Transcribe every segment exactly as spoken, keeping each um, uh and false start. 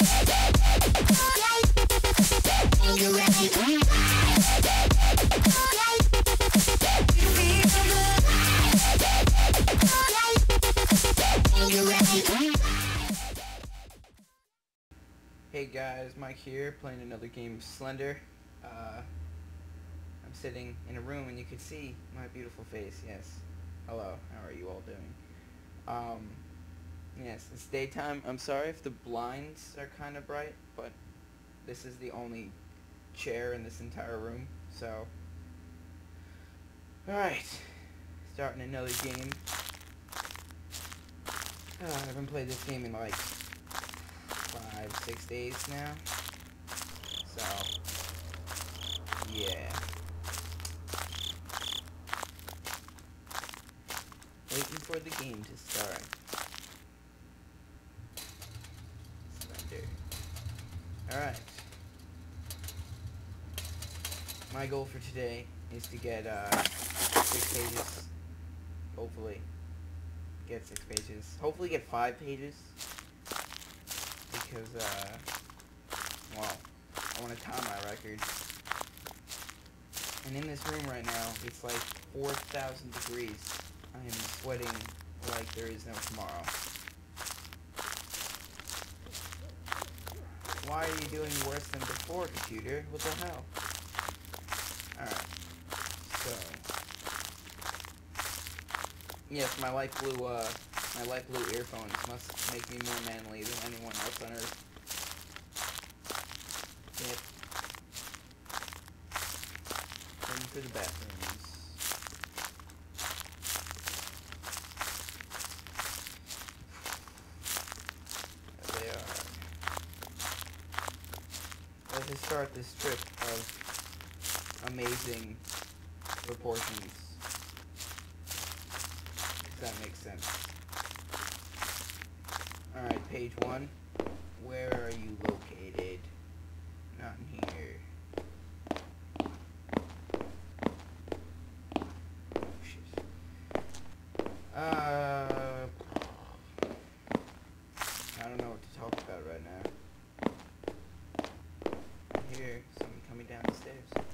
Hey guys, Mike here, playing another game of Slender. Uh, I'm sitting in a room and you can see my beautiful face, yes. Hello, how are you all doing? Um, yes, it's daytime. I'm sorry if the blinds are kind of bright, but this is the only chair in this entire room, so... Alright, starting another game. Uh, I haven't played this game in like five, six days now. So, yeah. Waiting for the game to start. Slender. Alright. My goal for today is to get uh, six pages. Hopefully. Get six pages. Hopefully get five pages. Because, uh, well, I want to time my record. And in this room right now, it's like four thousand degrees. I am sweating like there is no tomorrow. Why are you doing worse than before, computer? What the hell? Alright. So. Yes, my light blue, uh, my light blue earphones must make me more manly than anyone else on Earth. Yep. Heading for the bathrooms. There they are. Let's start this trip of amazing proportions. If that makes sense. Alright, page one. Where are you located? Not in here. Oh, shit. Uh, I don't know what to talk about right now. I hear someone coming down the stairs.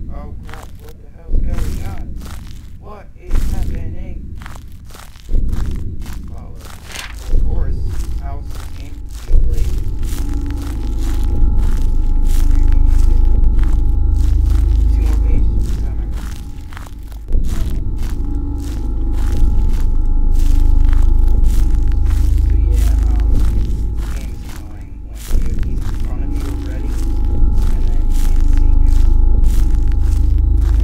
Oh crap, what the hell's going on? What is happening? Follow. Of course, house game gameplay. Two more pages this time I So yeah, um, this game is annoying when you, he's in front of you already, and then you can't see him.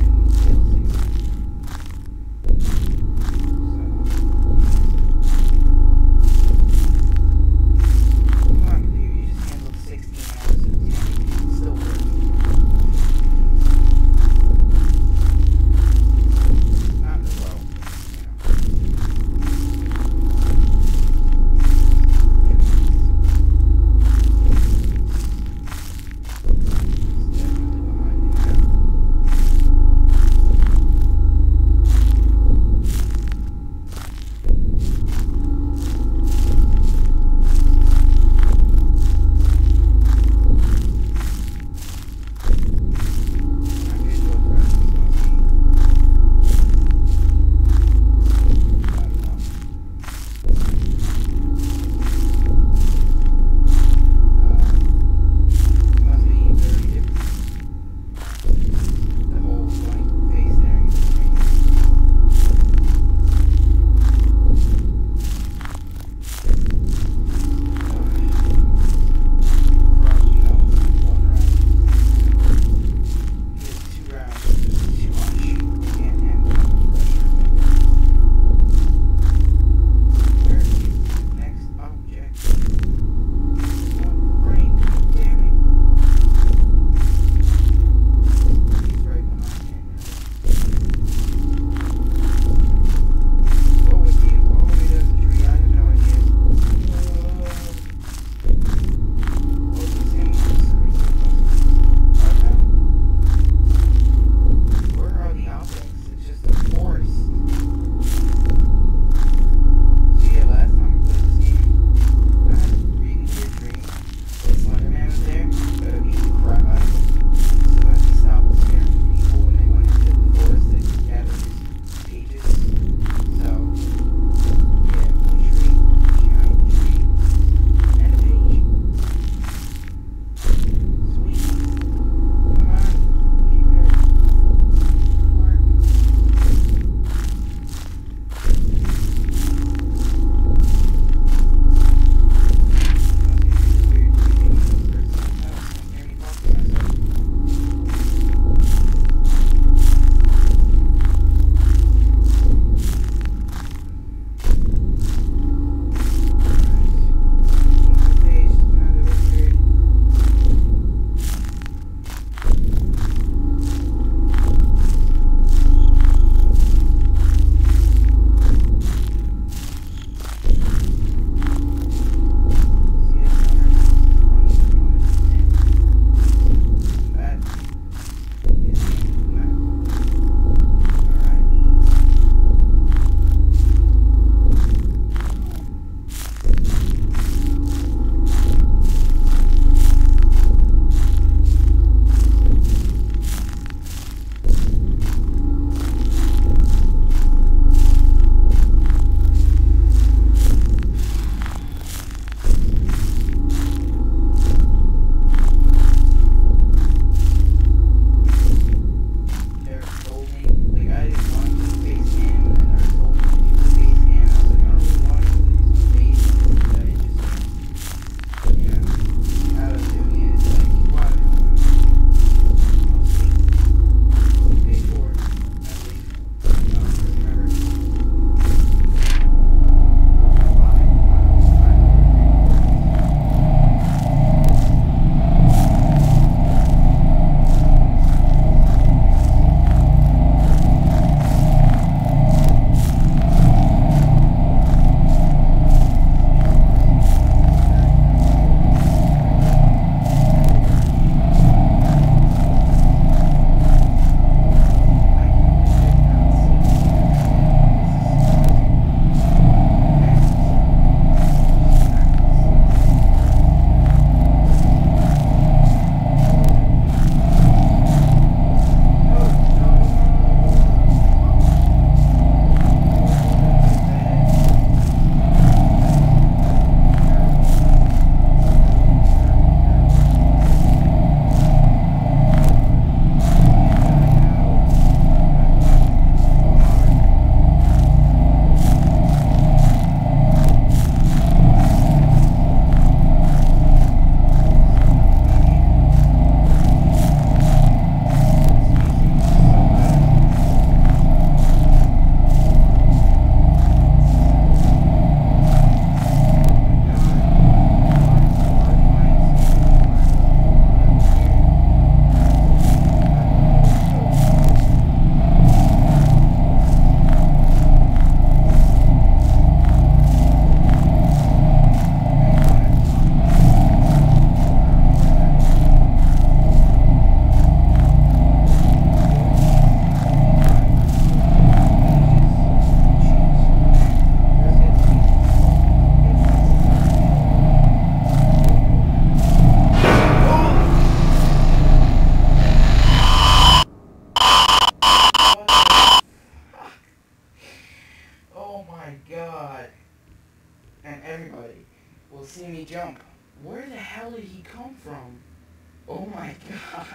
see me jump. Where the hell did he come from? Oh my god.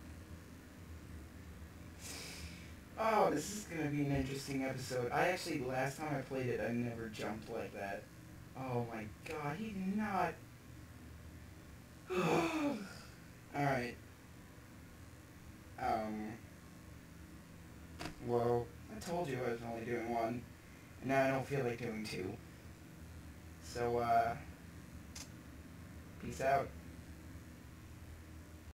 Oh, this is gonna be an interesting episode. I actually, last time I played it, I never jumped like that. Oh my god, he did not. Alright. Um. Well, I told you I was only doing one. And now I don't feel like doing two. So, uh. Peace out.